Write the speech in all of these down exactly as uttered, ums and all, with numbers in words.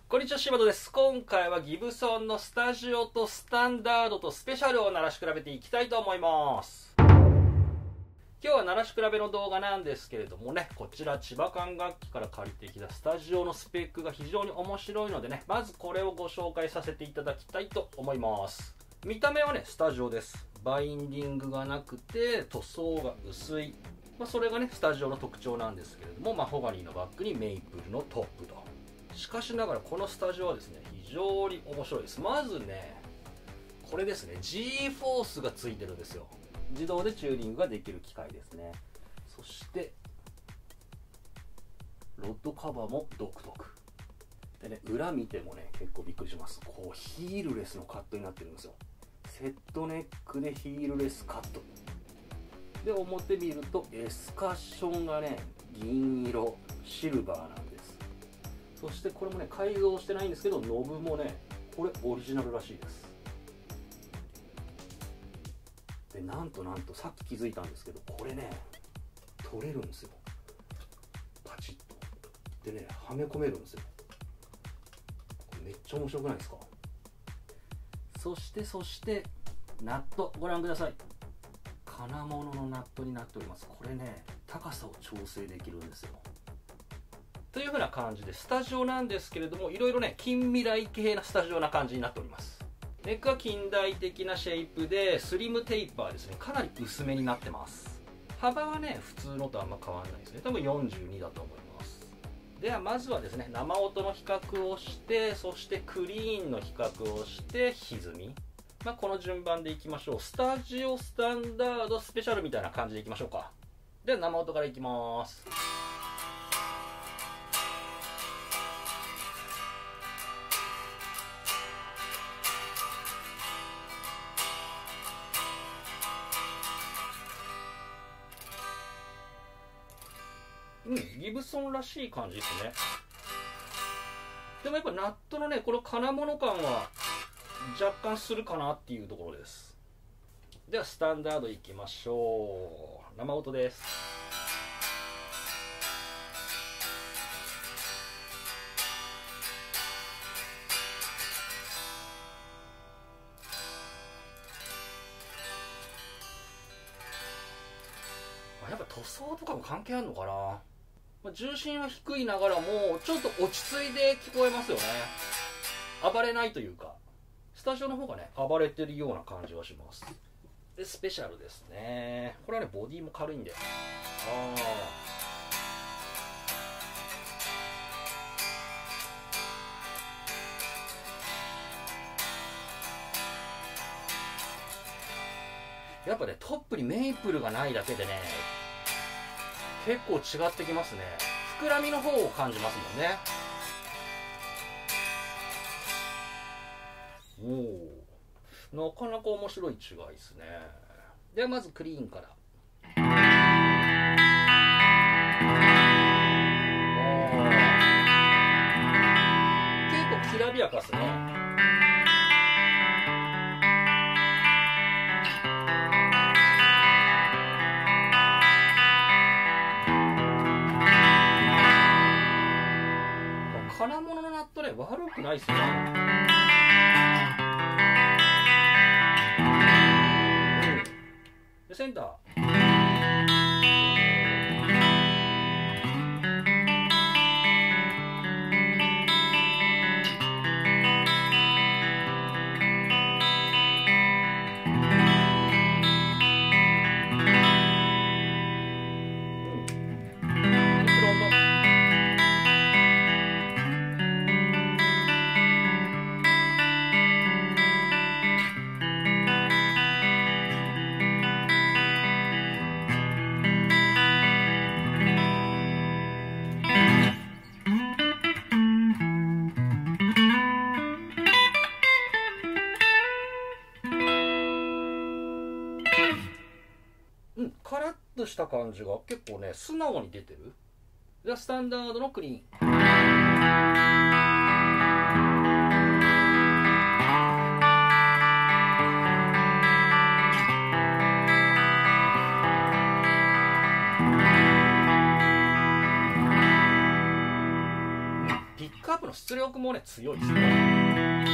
こんにちは、柴田です。今回はギブソンのスタジオとスタンダードとスペシャルを鳴らし比べていきたいと思います。今日は鳴らし比べの動画なんですけれどもね、こちら千葉管楽器から借りてきたスタジオのスペックが非常に面白いのでね、まずこれをご紹介させていただきたいと思います。見た目はね、スタジオです。バインディングがなくて塗装が薄い、まあ、それがねスタジオの特徴なんですけれども、マホガニーのバッグにメイプルのトップと。しかしながらこのスタジオはですね、非常に面白いです。まずね、これですね、 G フォースがついてるんですよ。自動でチューニングができる機械ですね。そしてロッドカバーも独特でね、裏見てもね結構びっくりします。こうヒールレスのカットになってるんですよ。セットネックでヒールレスカットで、表見るとエスカッションがね銀色シルバーなんです。そしてこれもね改造してないんですけど、ノブもねこれオリジナルらしいです。でなんとなんとさっき気づいたんですけど、これね取れるんですよ。パチッとでねはめ込めるんですよ。これめっちゃ面白くないですか。そしてそしてナットご覧ください。金物のナットになっております。これね高さを調整できるんですよ。というふうな感じで、スタジオなんですけれども、いろいろね近未来系なスタジオな感じになっております。ネックは近代的なシェイプでスリムテーパーですね、かなり薄めになってます。幅はね普通のとあんま変わらないですね。多分よんじゅうにだと思います。ではまずはですね、生音の比較をして、そしてクリーンの比較をして歪み、まあ、この順番でいきましょう。スタジオ、スタンダード、スペシャルみたいな感じでいきましょうか。では生音からいきます。うん、ギブソンらしい感じですね。でもやっぱナットのねこの金物感は若干するかなっていうところです。ではスタンダードいきましょう。生音です。やっぱ塗装とかも関係あるのかな。重心は低いながらもちょっと落ち着いて聞こえますよね。暴れないというか、スタジオの方がね暴れてるような感じはします。でスペシャルですね。これはねボディも軽いんで、ああやっぱねトップにメイプルがないだけでね結構違ってきますね。膨らみの方を感じますもんね。おお、なかなか面白い違いですね。ではまずクリーンから。結構きらびやかですね。金物のナットね悪くないですね。でセンターカラッとした感じが結構ね素直に出てる。ではスタンダードのクリーン。ピックアップの出出力もね強いですね。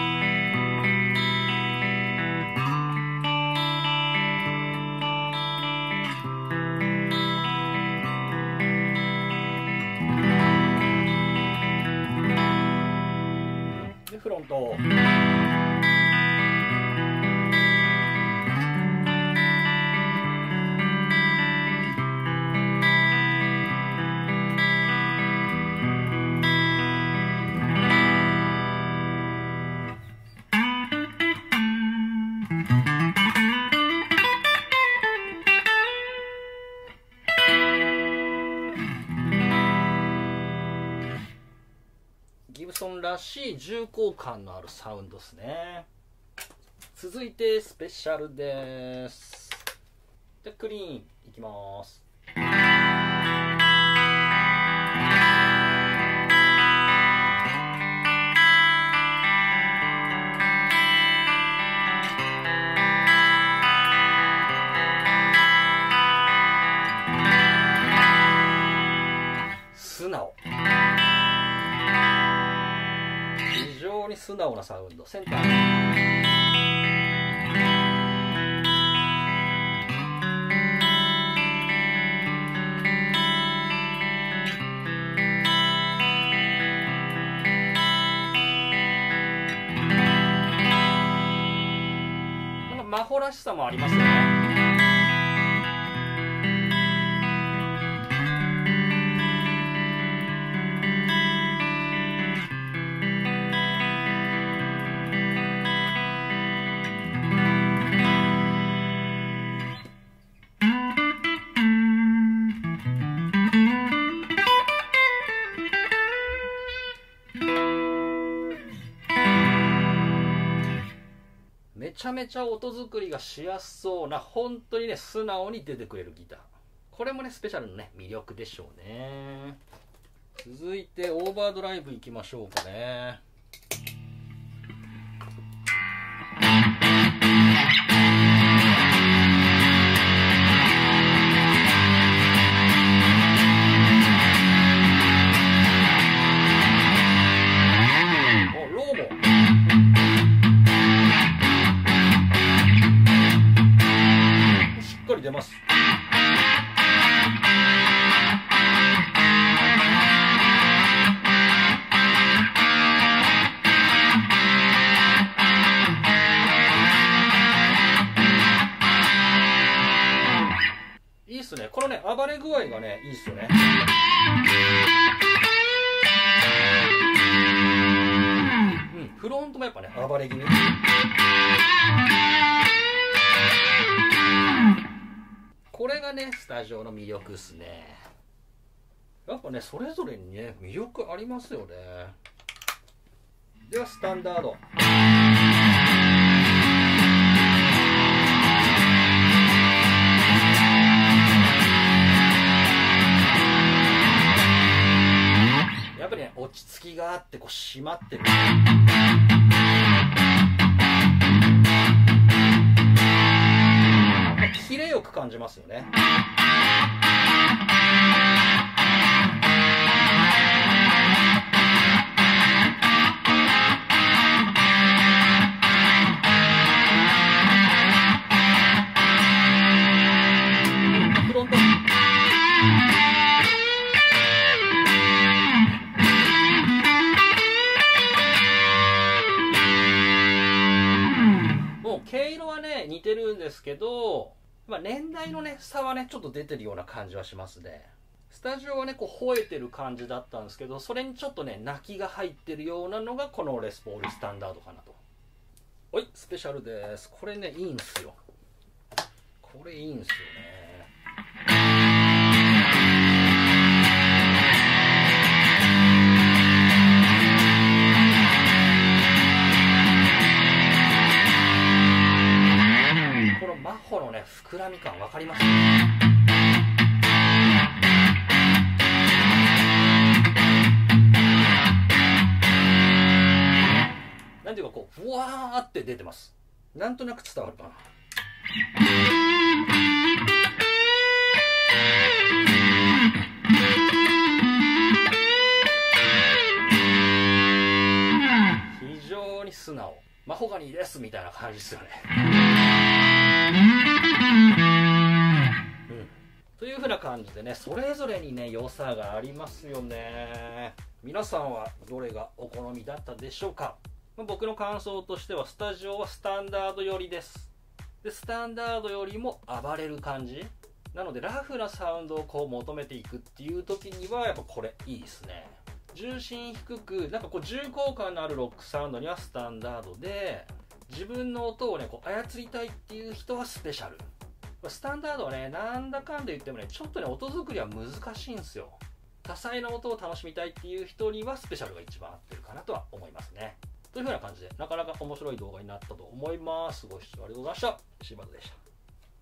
でフロント。ギブソンらしい重厚感のあるサウンドですね。続いてスペシャルです。でクリーンいきます。素直、非常に素直なサウンド。センター。なんかマホらしさもありますよね。めちゃめちゃ音作りがしやすそうな、本当にね素直に出てくれるギター。これもねスペシャルのね魅力でしょうね。続いてオーバードライブいきましょうかね。お、ローもしっかり出ます。いいっすね。このね暴れ具合がねいいっすよね。うん、フロントもやっぱね暴れ気味。これがねスタジオの魅力っすね。やっぱねそれぞれにね魅力ありますよね。ではスタンダード。やっぱりね落ち着きがあってこう締まってる。キレよく感じますよね。フロント。もう毛色はね似てるんですけど、まあ、年代のね差はねちょっと出てるような感じはしますね。スタジオはねこう吠えてる感じだったんですけど、それにちょっとね泣きが入ってるようなのがこのレスポールスタンダードかなと。はい、スペシャルです。これねいいんすよ。これいいんすよね。このマッホのね膨らみ感分かります？なんていうかこうふわーって出てます。なんとなく伝わるかな。 素直マホガニーですみたいな感じですよね。うん、というふうな感じでね、それぞれにね良さがありますよね。皆さんはどれがお好みだったでしょうか。僕の感想としてはスタジオはスタンダード寄りです。でスタンダードよりも暴れる感じなので、ラフなサウンドをこう求めていくっていう時にはやっぱこれいいですね。重心低くなんかこう重厚感のあるロックサウンドにはスタンダードで、自分の音をねこう操りたいっていう人はスペシャル。スタンダードはねなんだかんで言ってもねちょっとね音作りは難しいんですよ。多彩な音を楽しみたいっていう人にはスペシャルが一番合ってるかなとは思いますね。というふうな感じでなかなか面白い動画になったと思います。ご視聴ありがとうございました。柴田でした。